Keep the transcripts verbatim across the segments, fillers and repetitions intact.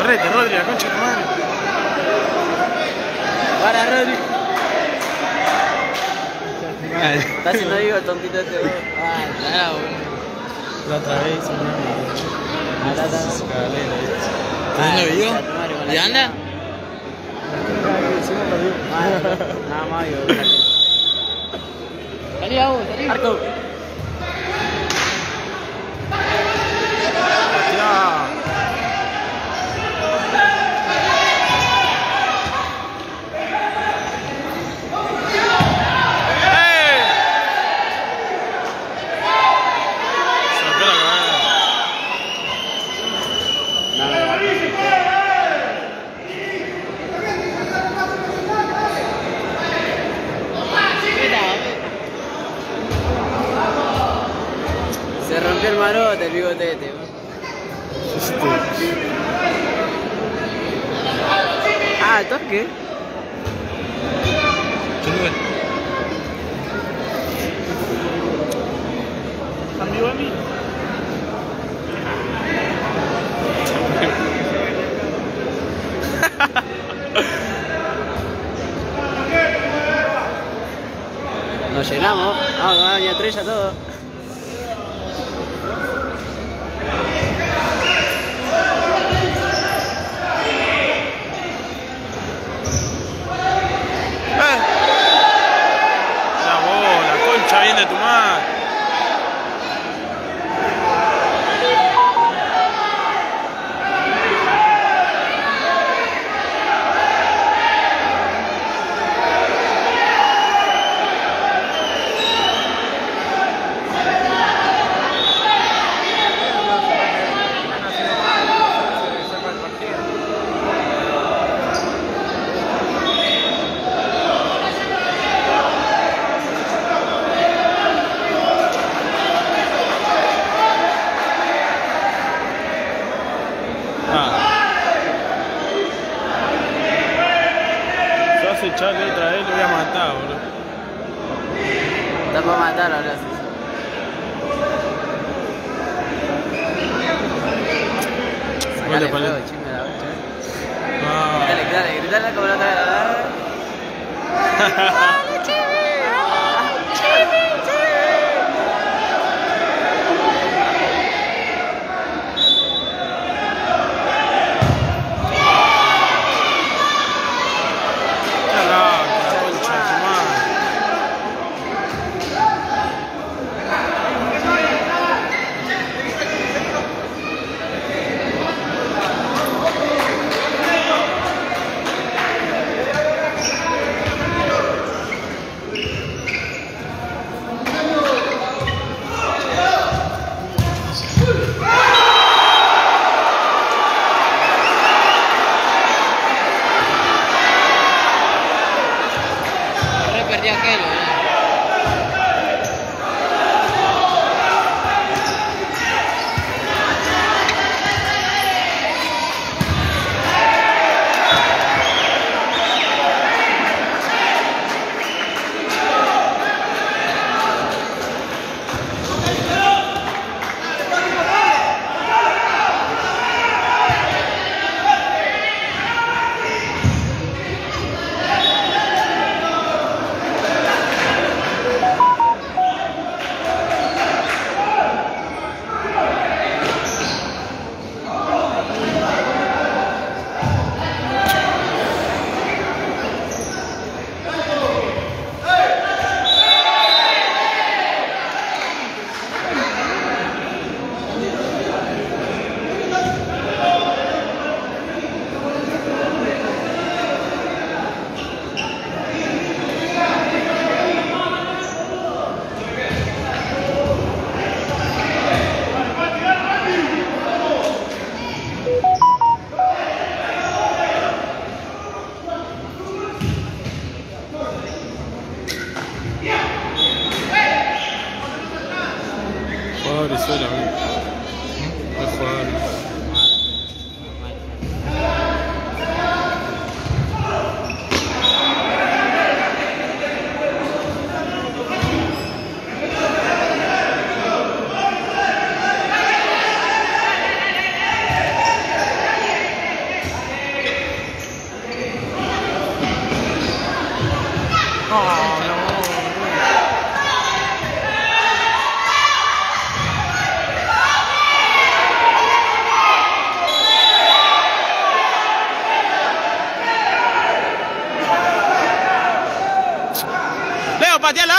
Correte, Rodri, la concha de tu madre. Para, Rodri. Vale. Está haciendo vivo el tontito este, bro. Ah, está boludo. La otra vez, no. Ah, está, está. ¿Estás haciendo video? ¿Y anda? Nada más, yo. Salí, vamos, salí. Arco. Se rompió el marote, el bigotete. Ah, ¿el toque? ¿Qué nivel? ¿Amigo a mí? Nos llenamos. Vamos, vamos, ya estrella todo. Bien de tu madre. Echarle otra vez, lo voy a matar, boludo. Está para matar ahora sí. Sacale el juego, chinga la bocha. Dale, dale, gritale como la otra vez. ¡Dale, chibi! ¡Chibi, perdí aquel, ¿verdad? Jugadores solamente. No hay jugadores.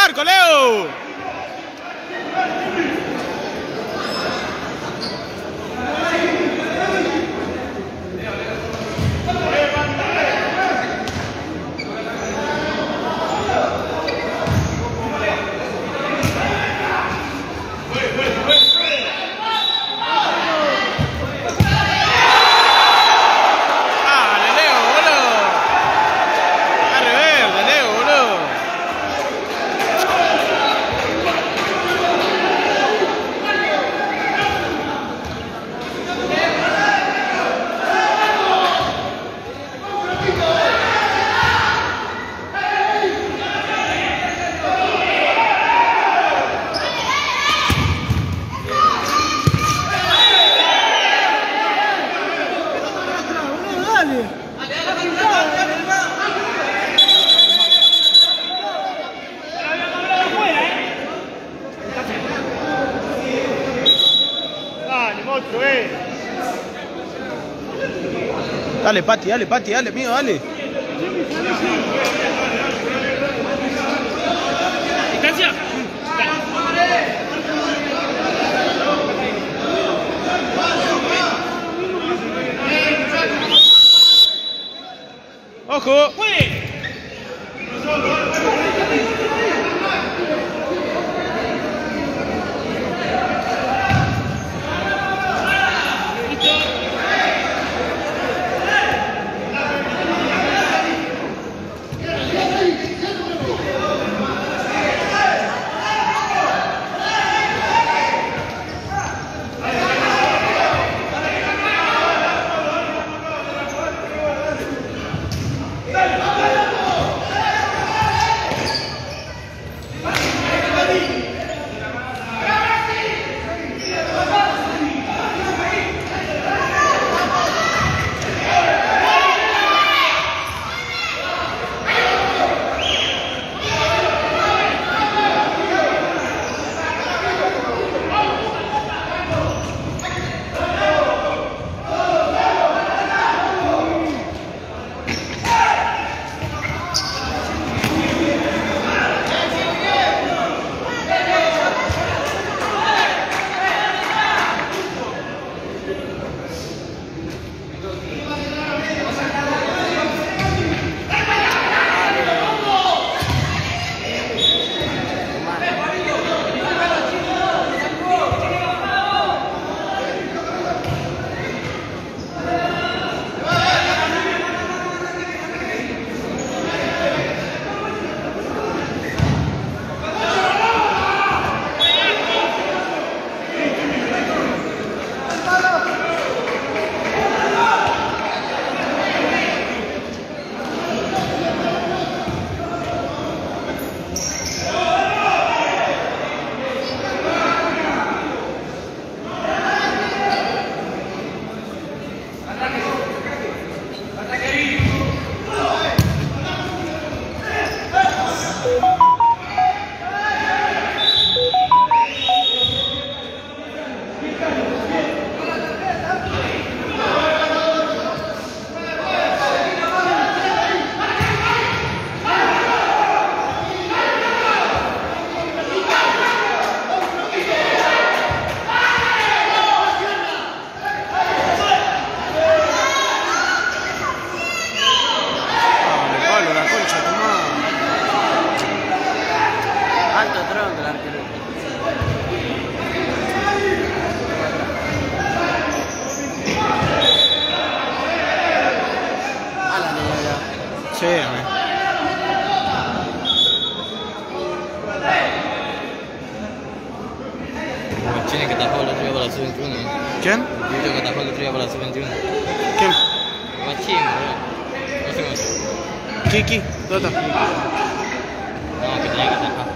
Marco, Leo. Dale, Pati, dale, Pati, dale, mío, dale. Distancia. ¡Ojo! Sí, man. Tiene que tapar la tría para la sub veintiuno. ¿Quién? Yo que tapar la tría para la sub veintiuno. ¿Quién? Machín, bro. No sé cómo se Kiki, ¿dónde está? No, que tenía que tapar.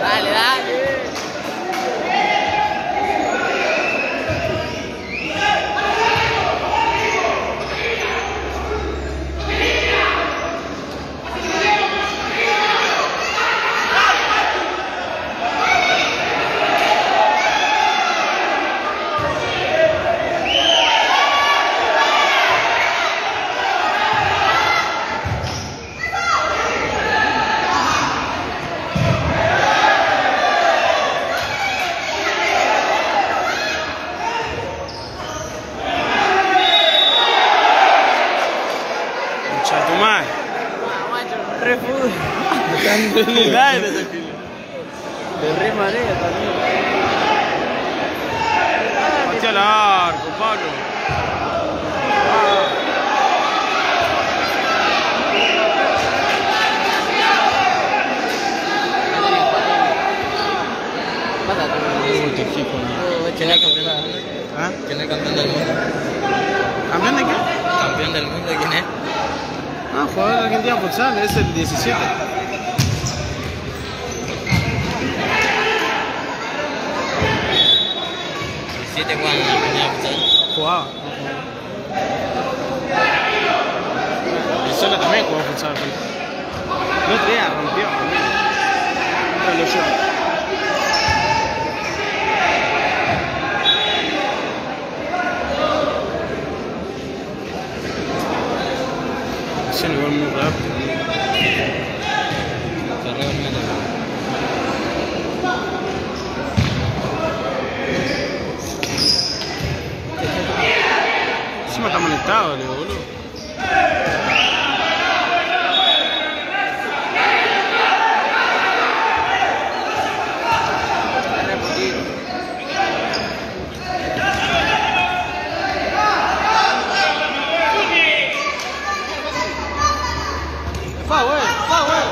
Dale, dale. Chatumai. Refugio. Tranquilidad de tranquilo. De re marea también. Patea al arco, Pablo. Uy, qué fijo, ¿no? ¿Quién es campeón del mundo? ¿Ah? ¿Quién es campeón del mundo? ¿Campeón de qué? ¿Campeón del mundo quién es? Ah, jugador de Argentina futsal, es el diecisiete. ¿Siete juegan en Argentina futsal? Jugaba. El Solo también jugó futsal. El otro día rompió. Pero lo llevó. Se le va muy rápido. Encima está molestado, le digo, boludo. Fa, güey, fa, güey.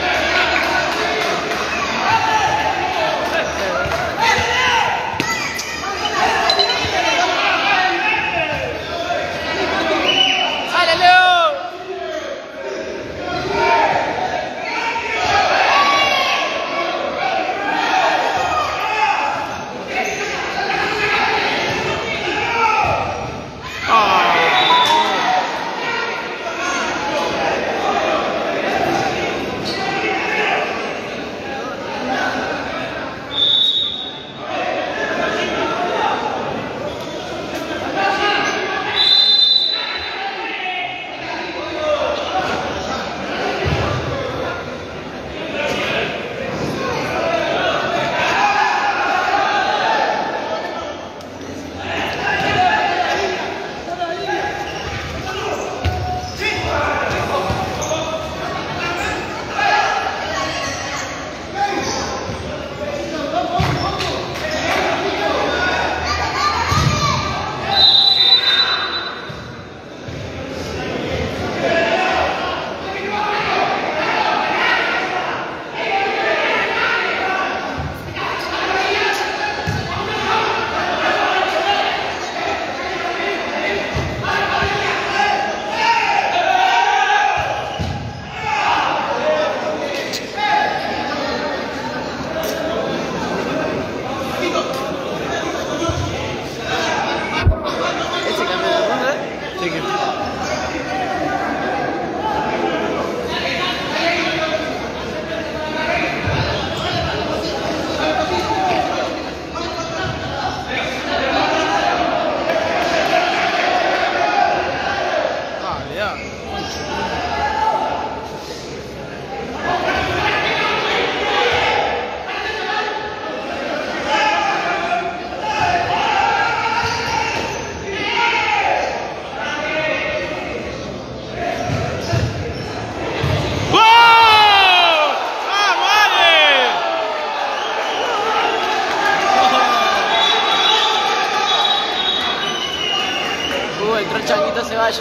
Entró el Changuito Ceballos.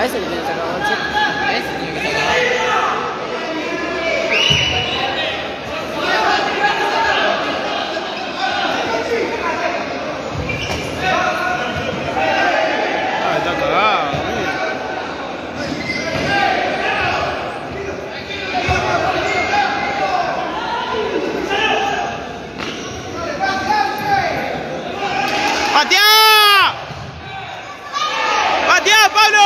ese que tiene que sacar bolche. Ese tiene que sacar. Ah, está cagado. ¡Patea! ¡Patea, Pablo!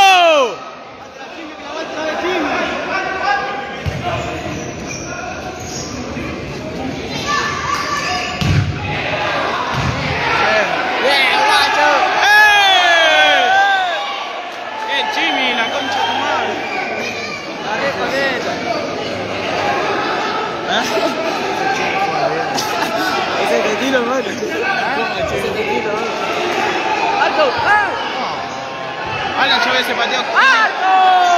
¡Bien, guacho! ¡Eh! ¡Qué Jimmy, la concha de tu madre! Dale con ella. Ese tequilo, mano. Ese tequilo, mano. ¡Alto! ¡Ah! Alan Chávez ese pateó. ¡Alto!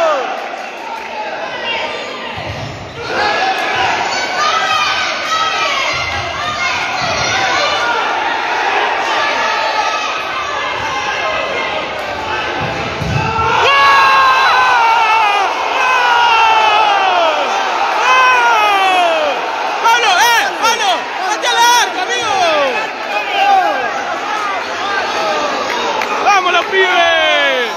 ¡Pablo, eh! ¡Pablo! ¡Patea al arco, amigo! ¡Vamos los pibes!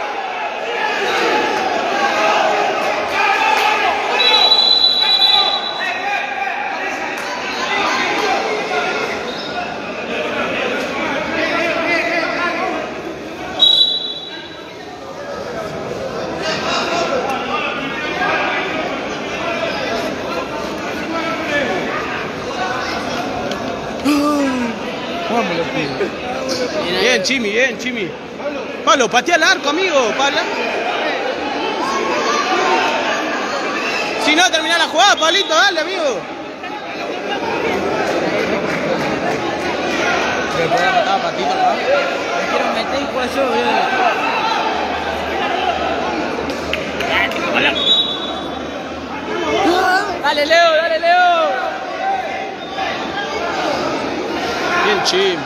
Vamos los pibes. Bien, Chimi, bien, Chimi. Pablo, patea al arco, amigo. Pablo. Si no, termina la jugada, Pablito, dale, amigo. Le voy a matar a Patito acá. Me quiero meter y pues yo, Dale, Leo, dale, Leo. Bien, Chimi.